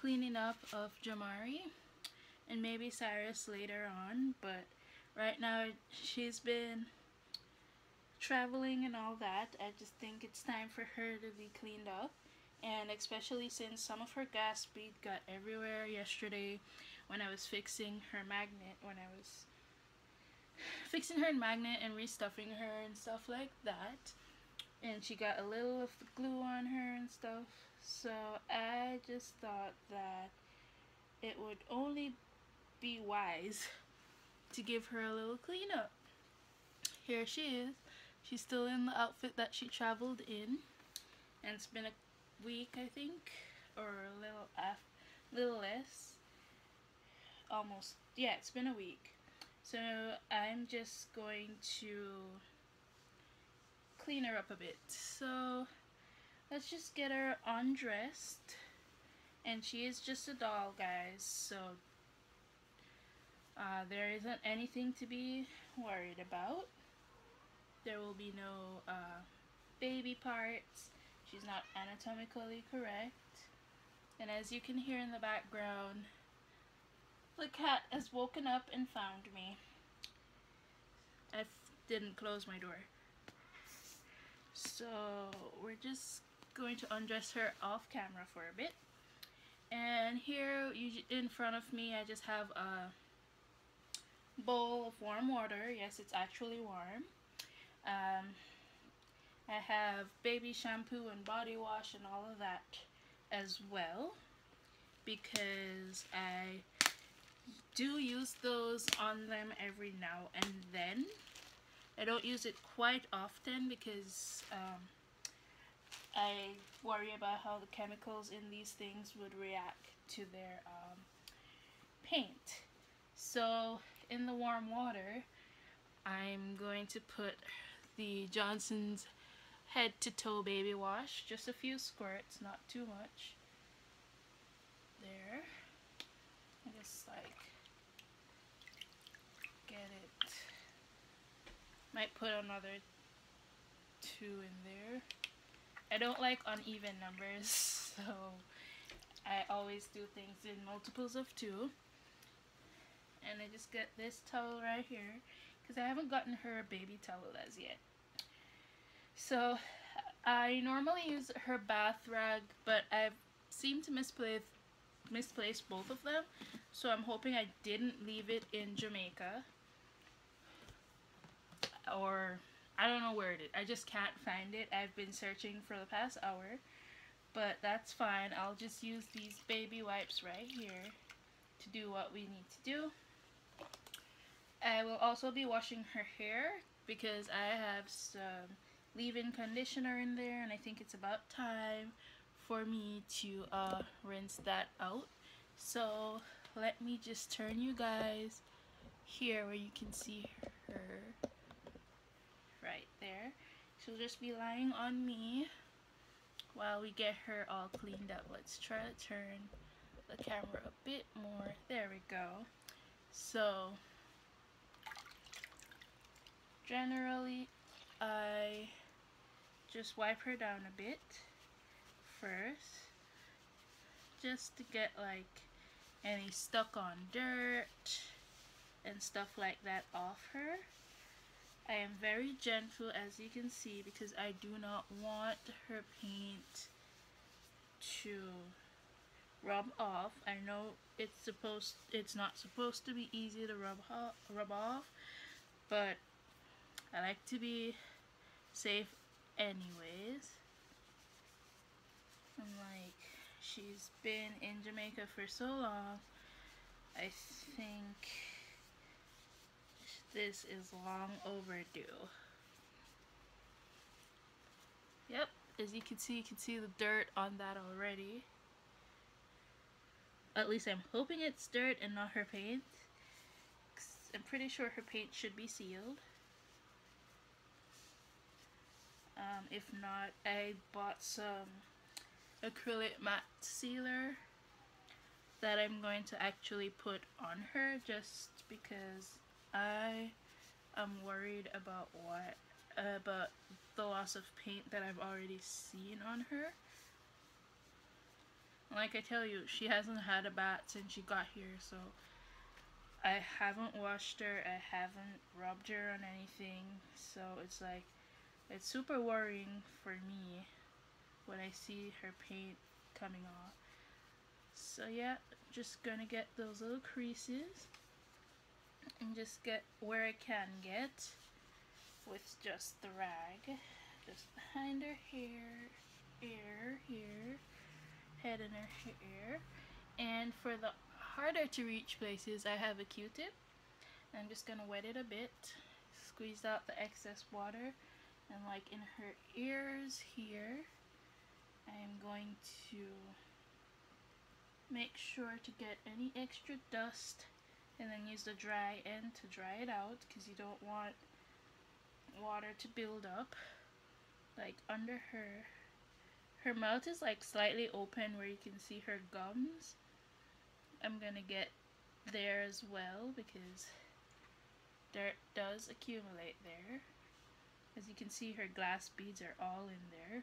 cleaning up of Jamari and maybe Cyrus later on, but right now she's been traveling and all that. I just think it's time for her to be cleaned up, and especially since some of her gas bead got everywhere yesterday when I was fixing her magnet, and restuffing her and stuff like that, and she got a little of the glue on her and stuff. So I just thought that it would only be wise to give her a little cleanup. Here she is. She's still in the outfit that she traveled in, and it's been a week, I think, or a little less. Almost, yeah, it's been a week. So I'm just going to clean her up a bit. So let's just get her undressed. And she is just a doll, guys, so there isn't anything to be worried about. There will be no baby parts. She's not anatomically correct. And as you can hear in the background, the cat has woken up and found me. I didn't close my door. So we're just going to undress her off camera for a bit. And here in front of me I just have a bowl of warm water. Yes, it's actually warm. I have baby shampoo and body wash and all of that as well, because I do use those on them every now and then. I don't use it quite often because I worry about how the chemicals in these things would react to their paint. So in the warm water, I'm going to put the Johnson's head to toe baby wash, just a few squirts, not too much. There. I just like get it. Might put another 2 in there. I don't like uneven numbers, so I always do things in multiples of 2. And I just get this towel right here, because I haven't gotten her a baby towel as yet. So I normally use her bath rag, but I've seemed to misplace both of them, so I'm hoping I didn't leave it in Jamaica, or I don't know where it is. I just can't find it. I've been searching for the past hour, but that's fine. I'll just use these baby wipes right here to do what we need to do. I will also be washing her hair because I have some leave-in conditioner in there, and I think it's about time for me to rinse that out. So let me just turn you guys here where you can see her right there. She'll just be lying on me while we get her all cleaned up. Let's try to turn the camera a bit more. There we go. So generally I just wipe her down a bit first, just to get like any stuck on dirt and stuff like that off her. I am very gentle, as you can see, because I do not want her paint to rub off. I know it's not supposed to be easy to rub off, but I like to be safe anyways. And like, she's been in Jamaica for so long, I think this is long overdue. Yep, as you can see the dirt on that already. At least I'm hoping it's dirt and not her paint. I'm pretty sure her paint should be sealed. If not, I bought some acrylic matte sealer that I'm going to actually put on her, just because I am worried about the loss of paint that I've already seen on her. Like I tell you, she hasn't had a bath since she got here, so I haven't washed her, I haven't rubbed her on anything, so it's like, it's super worrying for me when I see her paint coming off. So yeah, just gonna get those little creases and just get where I can get with just the rag, just behind her hair, ear here, head and her hair. And for the harder to reach places, I have a Q-tip. I'm just gonna wet it a bit, squeeze out the excess water, and like in her ears here, I am going to make sure to get any extra dust and then use the dry end to dry it out, because you don't want water to build up. Like under her mouth is like slightly open where you can see her gums. I'm gonna get there as well because dirt does accumulate there. As you can see, her glass beads are all in there.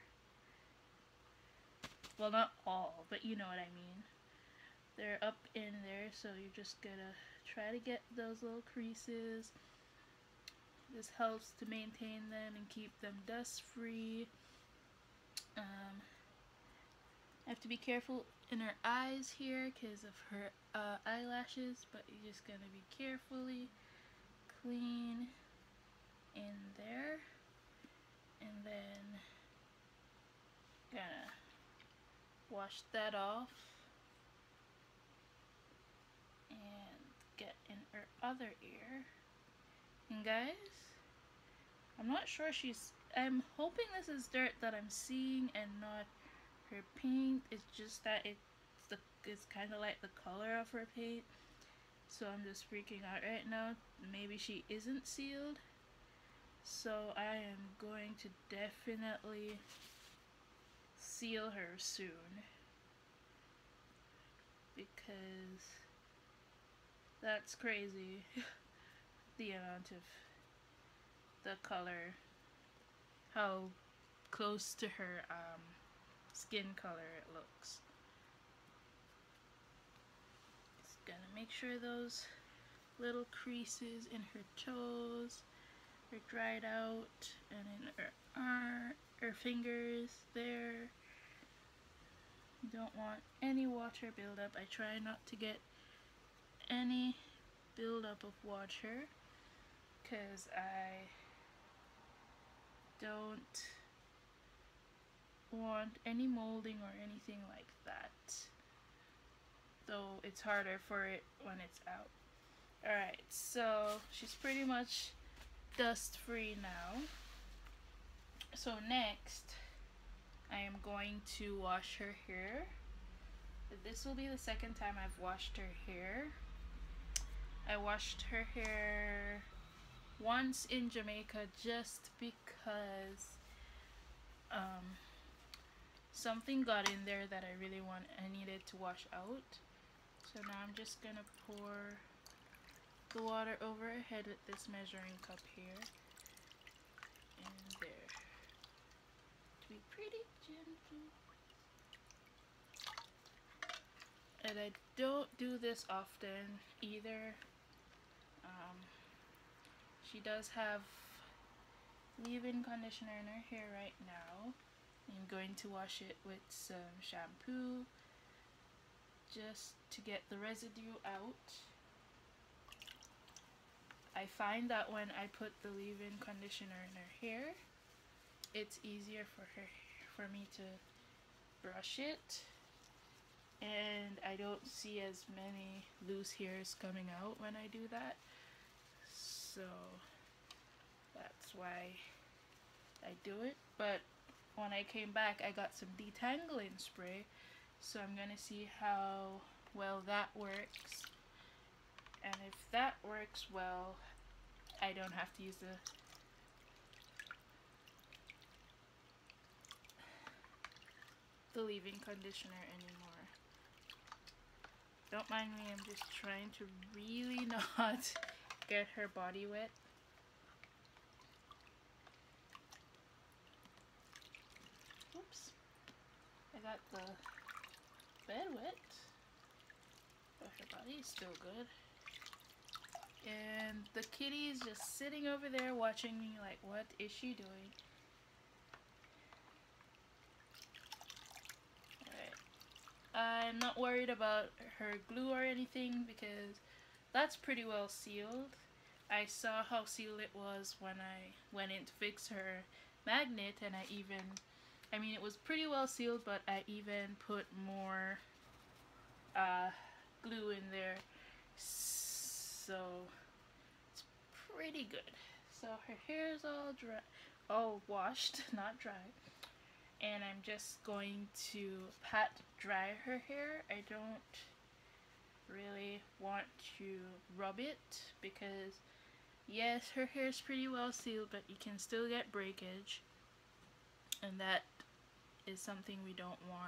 Well, not all, but you know what I mean. They're up in there, so you're just gonna try to get those little creases. This helps to maintain them and keep them dust free. I have to be careful in her eyes here because of her eyelashes, but you're just gonna be carefully clean in there, and then gonna wash that off and get in her other ear. And guys, I'm not sure I'm hoping this is dirt that I'm seeing and not her paint. It's just that it's kind of like the color of her paint. So I'm just freaking out right now. Maybe she isn't sealed. So I am going to definitely seal her soon, because that's crazy. The amount of the color, how close to her skin color it looks. Just gonna make sure those little creases in her toes are dried out, and in her fingers there. Don't want any water buildup. I try not to get any buildup of water because I don't want any molding or anything like that. Though it's harder for it when it's out. Alright, so she's pretty much dust free now. So next, I am going to wash her hair. This will be the second time I've washed her hair. I washed her hair once in Jamaica just because something got in there that I needed to wash out. So now I'm just gonna pour the water over her head with this measuring cup here. And there. To be pretty gentle. And I don't do this often either. She does have leave-in conditioner in her hair right now. I'm going to wash it with some shampoo just to get the residue out. I find that when I put the leave-in conditioner in her hair, it's easier for me to brush it, and I don't see as many loose hairs coming out when I do that. So that's why I do it. But when I came back, I got some detangling spray, so I'm gonna see how well that works. And if that works well, I don't have to use the leave-in conditioner anymore. Don't mind me, I'm just trying to really not get her body wet. Oops. I got the bed wet, but her body is still good. And the kitty is just sitting over there watching me like, what is she doing? Alright. I'm not worried about her glue or anything because that's pretty well sealed. I saw how sealed it was when I went in to fix her magnet, and I mean it was pretty well sealed, but I even put more glue in there, so it's pretty good. So her hair is all dry, all washed, not dry, and I'm just going to pat dry her hair. I don't really want to rub it because yes, her hair is pretty well sealed, but you can still get breakage, and that is something we don't want.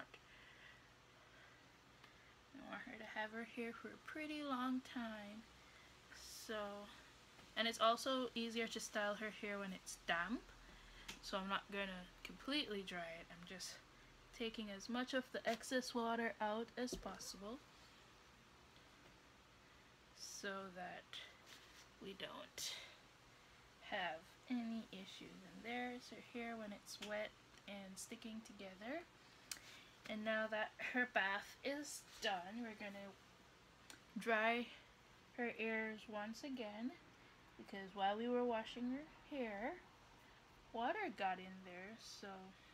I want her to have her hair for a pretty long time. So, and it's also easier to style her hair when it's damp. So I'm not gonna completely dry it. I'm just taking as much of the excess water out as possible so that we don't have any issues. And there's her hair when it's wet and sticking together. And now that her bath is done, we're gonna dry her ears once again, because while we were washing her hair, water got in there, so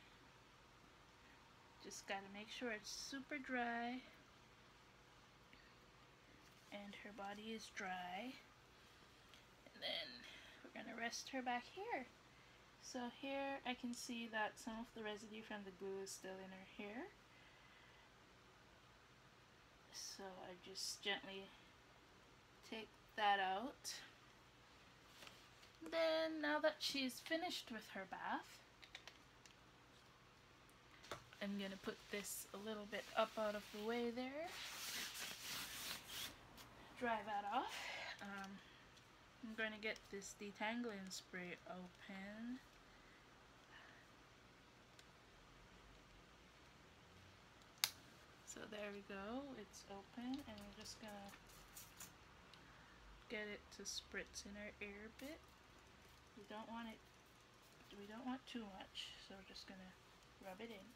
just gotta make sure it's super dry and her body is dry. And then we're gonna rest her back here. So here I can see that some of the residue from the glue is still in her hair. So I just gently take that out. Then now that she's finished with her bath, I'm gonna put this a little bit up out of the way there. Dry that off. I'm going to get this detangling spray open. So there we go, it's open, and we're just gonna get it to spritz in our ear a bit. We don't want too much, so we're just gonna rub it in.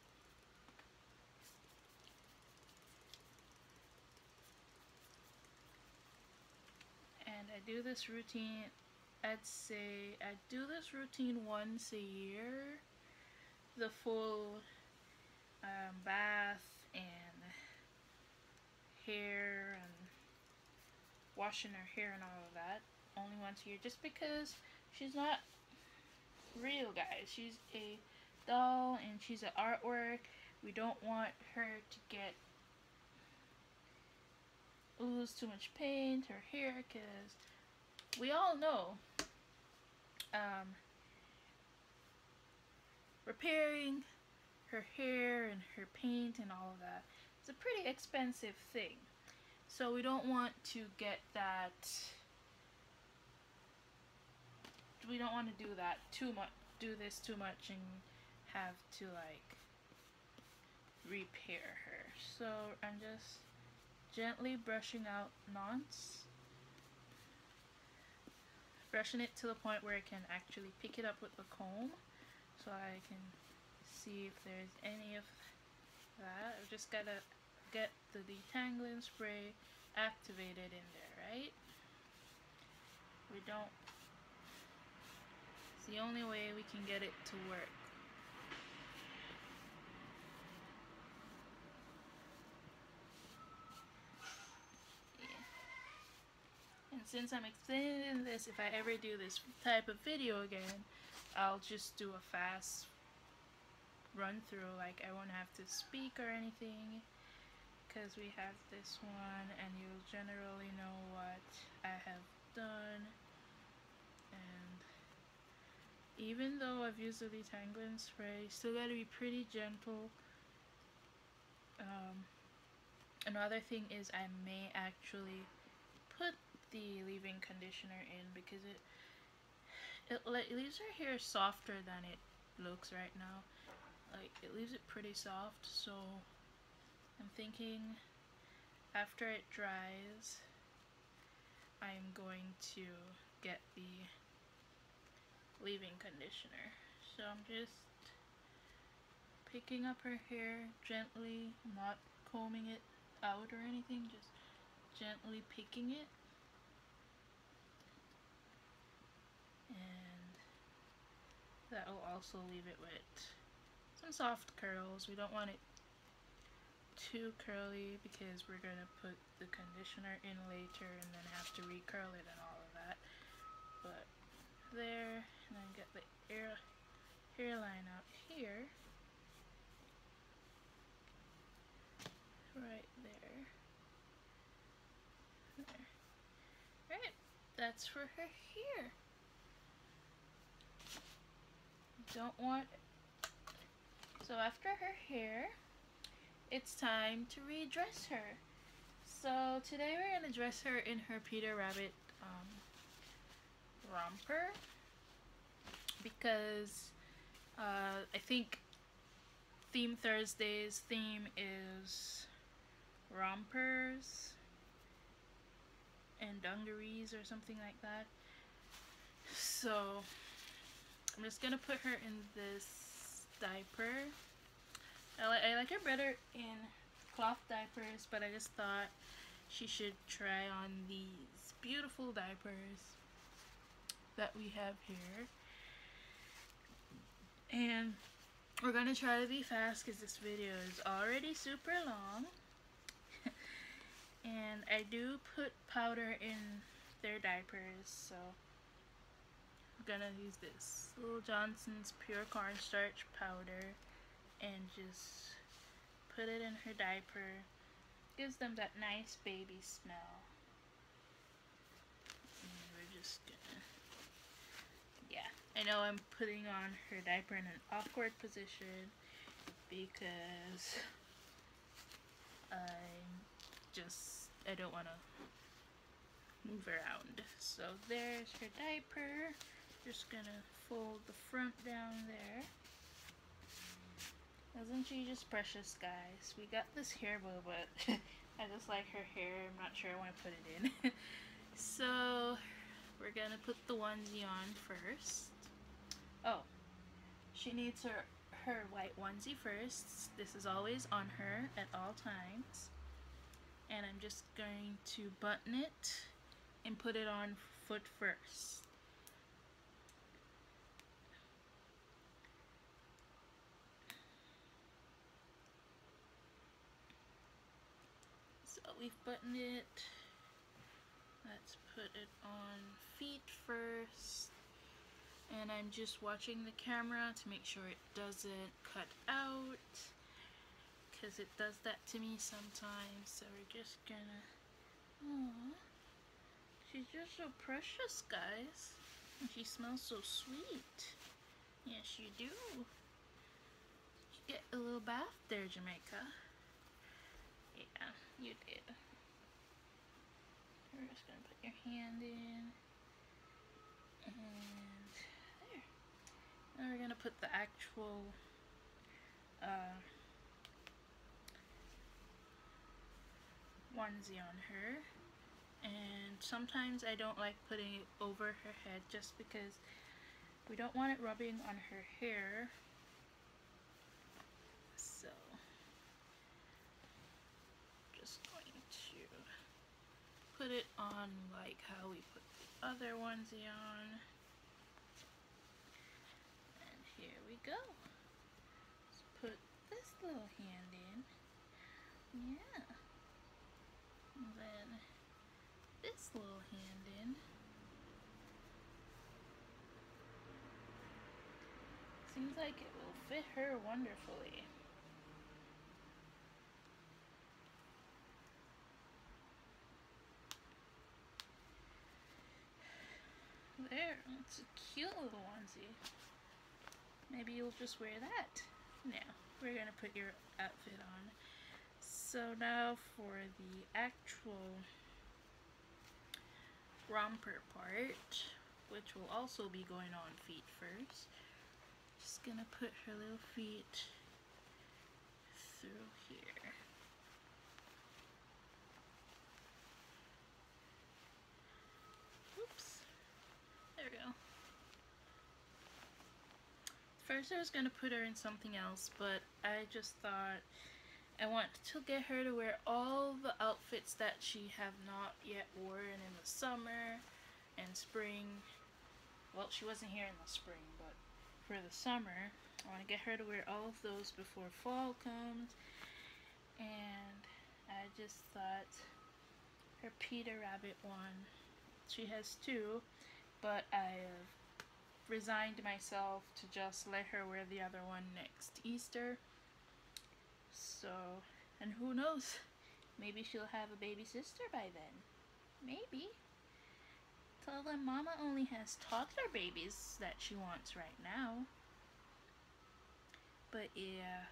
And I do this routine, I'd say I do this routine once a year. The full bath and hair and washing her hair and all of that, only once a year, just because she's not real, guys. She's a doll and she's an artwork. We don't want her to get lose too much paint, her hair, because we all know repairing her hair and her paint and all of that, it's a pretty expensive thing. So we don't want to get that, we don't want to do that too much, do this too much and have to like repair her. So I'm just gently brushing out knots, brushing it to the point where I can actually pick it up with the comb, so I can see if there's any of that. I've just gotta get the detangling spray activated in there, right? We don't, it's the only way we can get it to work. And since I'm explaining this, if I ever do this type of video again, I'll just do a fast run through, like I won't have to speak or anything, because we have this one and you'll generally know what I have done. And even though I've used the detangling spray, you still gotta be pretty gentle. Another thing is I may actually put the leave-in conditioner in, because it leaves her hair softer than it looks right now. Like, it leaves it pretty soft, so I'm thinking after it dries, I'm going to get the leave-in conditioner. So I'm just picking up her hair gently, not combing it out or anything, just gently picking it. And that will also leave it with some soft curls. We don't want it too curly because we're going to put the conditioner in later and then have to recurl it and all of that. But there, and then get the hairline out here. Right there. There. Right, that's for her hair. Don't want... So after her hair, it's time to redress her. So today we're gonna dress her in her Peter Rabbit romper because I think Theme Thursday's theme is rompers and dungarees or something like that. So I'm just gonna put her in this diaper. I like her better in cloth diapers, but I just thought she should try on these beautiful diapers that we have here. And we're gonna try to be fast because this video is already super long. And I do put powder in their diapers, so I'm gonna use this Little Johnson's Pure Cornstarch powder and just put it in her diaper. Gives them that nice baby smell. And we're just gonna, yeah, I know I'm putting on her diaper in an awkward position because I don't want to move around. So there's her diaper. Just gonna fold the front down there. Isn't she just precious, guys? We got this hair bow, but I just like her hair. I'm not sure I want to put it in. So we're gonna put the onesie on first. Oh, she needs her white onesie first. This is always on her at all times. And I'm just going to button it and put it on foot first. So we've buttoned it. Let's put it on feet first. And I'm just watching the camera to make sure it doesn't cut out, because it does that to me sometimes. So we're just gonna, aww, she's just so precious, guys, and she smells so sweet. Yes, you do. You get a little bath there, Jamaica. Yeah, you did. We're just gonna put your hand in, and there. Now we're gonna put the actual onesie on her, and sometimes I don't like putting it over her head just because we don't want it rubbing on her hair. So just going to put it on like how we put the other onesie on, and here we go. Let's put this little hand in. Yeah. And then this little hand in. Seems like it will fit her wonderfully. There, it's a cute little onesie. Maybe you'll just wear that. Now, we're gonna put your outfit on. So now for the actual romper part, which will also be going on feet first. Just gonna put her little feet through here. First I was gonna put her in something else, but I just thought I want to get her to wear all the outfits that she have not yet worn in the summer and spring. Well, she wasn't here in the spring, but for the summer, I want to get her to wear all of those before fall comes. And I just thought her Peter Rabbit one, she has two, but I have resigned myself to just let her wear the other one next Easter. So, and who knows, maybe she'll have a baby sister by then. Maybe. Tell them Mama only has toddler babies that she wants right now. But yeah,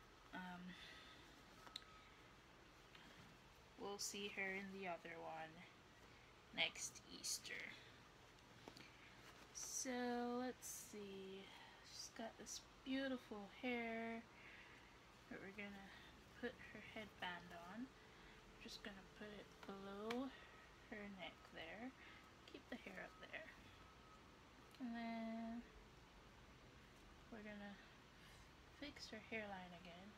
we'll see her in the other one next Easter. So let's see, she's got this beautiful hair that we're gonna put her headband on. Just gonna put it below her neck there. Keep the hair up there. And then we're gonna fix her hairline again.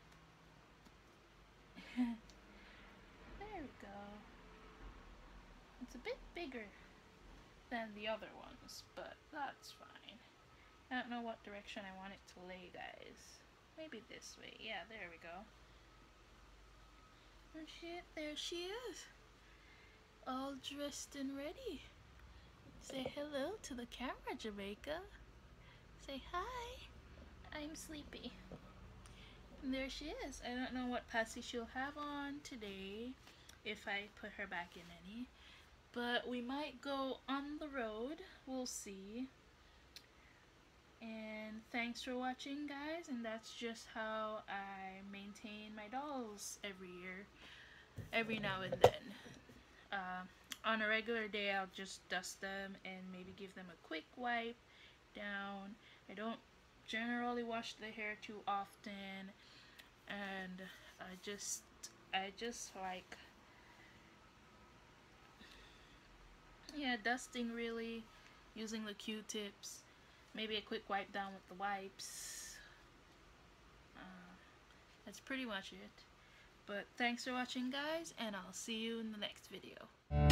There we go. It's a bit bigger than the other ones, but that's fine. I don't know what direction I want it to lay, guys. Maybe this way. Yeah, there we go. And there she is. All dressed and ready. Say hello to the camera, Jamaica. Say hi. I'm sleepy. And there she is. I don't know what passy she'll have on today, if I put her back in any. But we might go on the road. We'll see. And thanks for watching, guys. And that's just how I maintain my dolls every year. Every now and then. On a regular day, I'll just dust them and maybe give them a quick wipe down. I don't generally wash the hair too often, and I just like, yeah, dusting really, using the Q-tips, maybe a quick wipe down with the wipes. That's pretty much it. But thanks for watching, guys, and I'll see you in the next video.